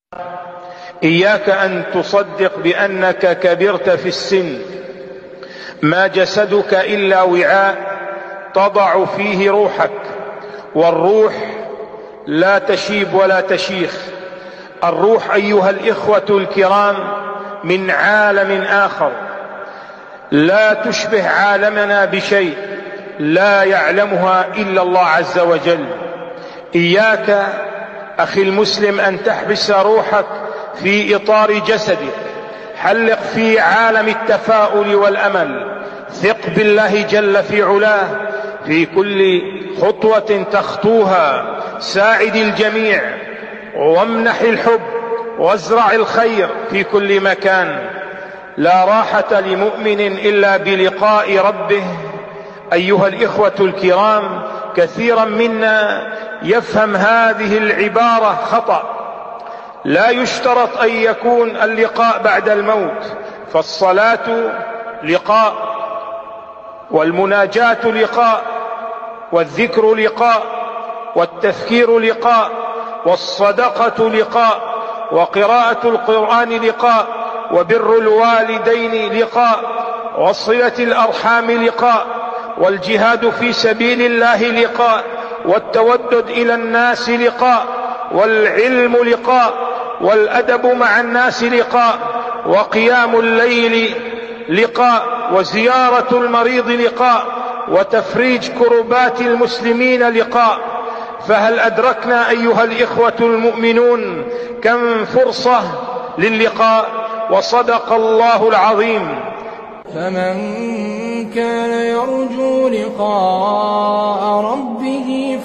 إياك أن تصدق بأنك كبرت في السن، ما جسدك إلا وعاء تضع فيه روحك، والروح لا تشيب ولا تشيخ. الروح أيها الإخوة الكرام من عالم آخر لا تشبه عالمنا بشيء، لا يعلمها إلا الله عز وجل. إياك أخي المسلم أن تحبس روحك في إطار جسدك، حلق في عالم التفاؤل والأمل، ثق بالله جل في علاه في كل خطوة تخطوها، ساعد الجميع وامنح الحب وازرع الخير في كل مكان. لا راحة لمؤمن إلا بلقاء ربه. أيها الإخوة الكرام، كثيرا منا يفهم هذه العبارة خطأ. لا يشترط أن يكون اللقاء بعد الموت، فالصلاة لقاء، والمناجاة لقاء، والذكر لقاء، والتذكير لقاء، والصدقة لقاء، وقراءة القرآن لقاء، وبر الوالدين لقاء، وصلة الأرحام لقاء، والجهاد في سبيل الله لقاء، والتودد إلى الناس لقاء، والعلم لقاء، والأدب مع الناس لقاء، وقيام الليل لقاء، وزيارة المريض لقاء، وتفريج كربات المسلمين لقاء. فهل أدركنا أيها الإخوة المؤمنون كم فرصة للقاء؟ وصدق الله العظيم. فمن كان يرجو لقاء ربه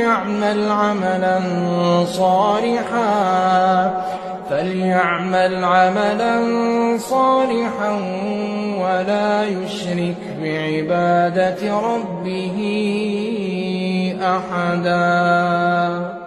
فليعمل عملا صالحا ولا يشرك بعبادة ربه أحدا.